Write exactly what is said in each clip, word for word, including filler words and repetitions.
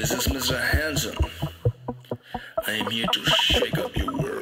This is Mister Hanson. I am here to shake up your world.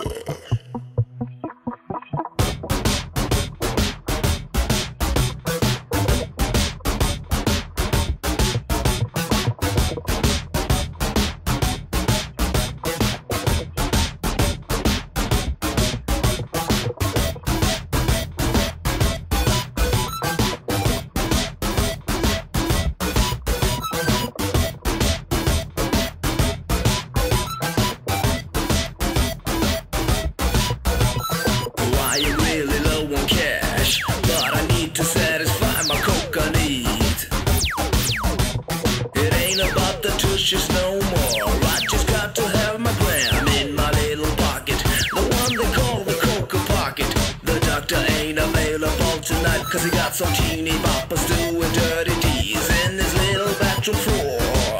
To satisfy my coca need. It ain't about the tushes no more. I just got to have my gram in my little pocket, the one they call the coca pocket. The doctor ain't available tonight, cause he got some teeny boppers doing dirty deeds in his little bathroom floor.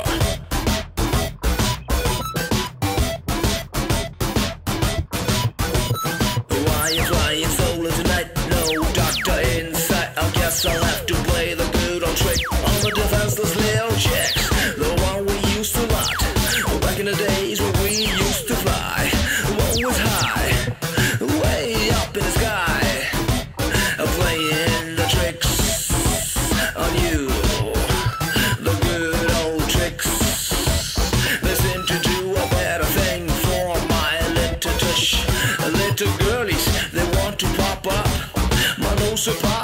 Why you flying solo tonight? No doctor in sight. I guess I'll have to play the good old trick on the defenseless little chicks, the one we used to lot back in the days when we used to fly. One was high, way up in the sky, playing the tricks on you, the good old tricks. They seem to do a better thing for my little tush. Little girlies, they want to pop up my nose so pop.